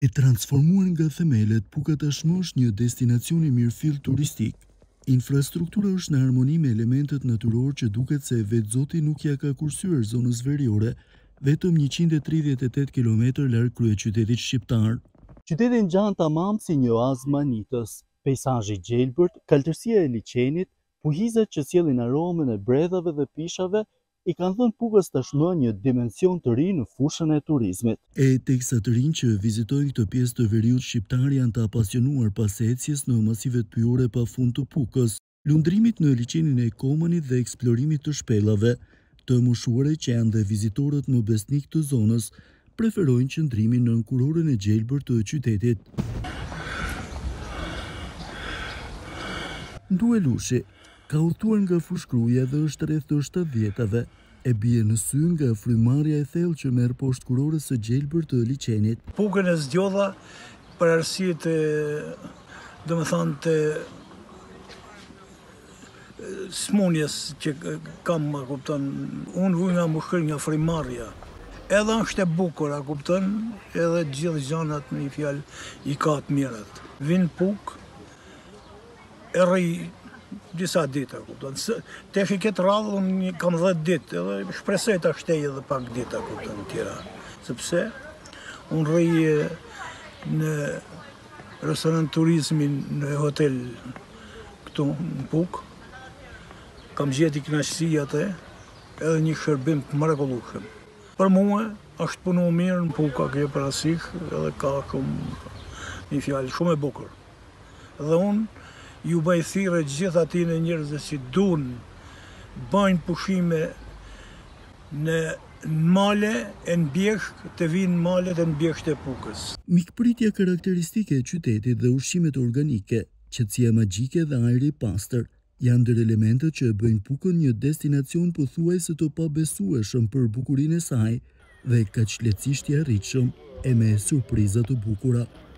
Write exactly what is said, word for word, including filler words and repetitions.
E transformuar nga themelet, Puka tashmë është një destinacion i mirëfill turistik. Infrastruktura është në harmoni me elementet natyror që duket se vetë Zoti nuk ja ka kursyer zonës veriore, vetëm njëqind e tridhjetë e tetë kilometër larg kryeqytetit shqiptar. Qyteti ngjan tamam si një oazë manitës, peizazhi i gjelbërt, kaltërsia e liçenit, puhizet që sjellin aromën e bredhave dhe pishave i kanë dhënë Pukës tashmë një dimension të ri në fushën e turizmit. E teksa të rinj që vizitojnë këtë pjesë të veriut shqiptar janë të apasionuar pas ecjes në masivet pyjore pafund të Pukës, lundrimit në liçenin e Komanit dhe eksplorimit të shpellave, të moshuare që janë dhe vizitorët më besnik të zonës, preferojnë qëndrimin në kurorën e gjelbërt të qytetit. Nduelushi ka udhëtuar nga fushkruja dhe është rreth të shtatëdhjetave, e bie në sy nga frymarrja e thellë që merr poshtë kurorës së gjelbërt të liçenit. Pukën e zgjodha për arsye të, domethënë të smunjes që kam, a kupton, unë vuj nga mushkëri, nga frymarrja. Edhe është e bukur, a kupton, edhe gjithë gjanat në një fjalë i ka të mirat. Vin Pukë, e rri disa ditë, kupton. Tek i këtë radhë unë kam dhjetë ditë, edhe shpresoj ta shtej edhe pak ditë, kupton, tjera. Sepse unë rri në restorant turizmin në hotel këtu në Pukë. Kam gjeti kënaqësi atë, edhe një shërbim të mrekullueshëm. Për mua është punu mirë në Pukë, ke parasysh, edhe ka shumë një fjalë shumë e bukur. Dhe unë ju bëj thirrje gjithë atyre njerëzve që duan bëjnë pushime në male e në bjeshk, të vinë malet e në bjeshk të Pukës. Mikpritja karakteristike e qytetit dhe ushqimet organike, qetësia magjike dhe ajri i pastër, janë ndër elementet që e bëjnë Pukën një destinacion pothuajse të pabesueshëm për bukurinë e saj dhe kaq lehtësisht i arritshëm e me surpriza të bukura.